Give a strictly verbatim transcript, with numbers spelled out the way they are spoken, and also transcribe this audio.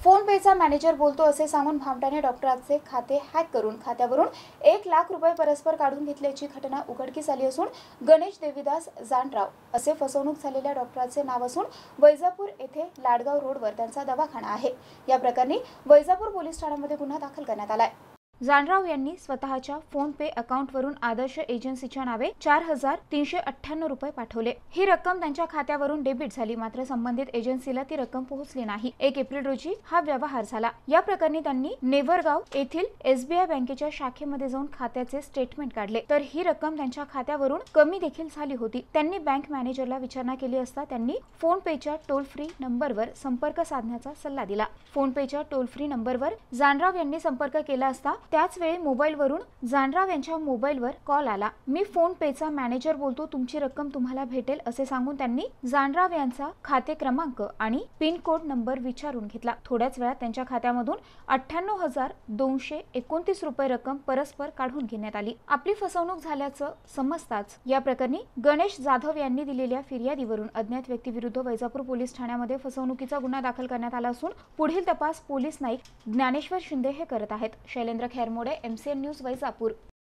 Phone पेचा manager बोलतो असे सांगून भामटाने डॉक्टरांचे खाते हॅक करून खात्यावरून एक लाख रुपये परस्पर काढून घेतल्याची घटना उघडकीस आली असून गणेश देवीदास जानराव असे फसवणूक झालेल्या डॉक्टरांचे नाव असून वैजापूर येथे लाडगाव रोडवर त्यांचा दवाखाना आहे। या प्रकरणी वैजापूर पोलीस ठाण्यामध्ये गुन्हा दाखल करण्यात आलाय। जानराव यांनी स्वतःच्या फोन पे अकाउंटवरून आदर्श एजन्सीच्या नावे चार हजार तीनशे अठ्ठ्याण्णव रुपये पाठवले। ही रक्कम त्यांच्या खात्यावरून डेबिट झाली, मात्र संबंधित एजन्सीला ती रक्कम पोहोचली नाही। एक एप्रिल रोजी हा व्यवहार झाला। या प्रकरणी त्यांनी नेवरगाव येथील एसबीआय बँकेच्या शाखेमध्ये जाऊन खात्याचे स्टेटमेंट काढले, तर ही रक्कम त्यांच्या खात्यावरून कमी देखील झाली होती। त्यांनी बँक मॅनेजरला विचारणा केली असता त्यांनी फोन पेच्या टोल फ्री नंबरवर संपर्क साधण्याचा सल्ला दिला। फोन पेच्या टोल फ्री नंबरवर जानराव यांनी संपर्क केला असता त्याच वेळी मोबाईलवरून जानराव यांच्या मोबाईलवर कॉल आला। मी फोन पेचा मॅनेजर बोलतो, तुमची रक्कम तुम्हाला भेटेल असे सांगून त्यांनी जानराव यांचा खाते क्रमांक आणि पिन कोड नंबर विचारून घेतला। थोड्याच वेळात त्यांच्या खात्यामधून अठ्ठ्याण्णव हजार दोनशे एकोणतीस रुपये रक्कम परस्पर काढून घेण्यात आली। आपली फसवणूक झाल्याचं समजताच या प्रकरणी गणेश जाधव यांनी दिलेल्या फिर्यादीवरून अज्ञात व्यक्तीविरुद्ध वैजापूर पोलीस ठाण्यामध्ये फसवणुकीचा गुन्हा दाखल करण्यात आला असून पुढील तपास पोलीस नाईक ज्ञानेश्वर शिंदे हे करत आहेत। Shailendra Khairmode, MCN news, Vaijapur.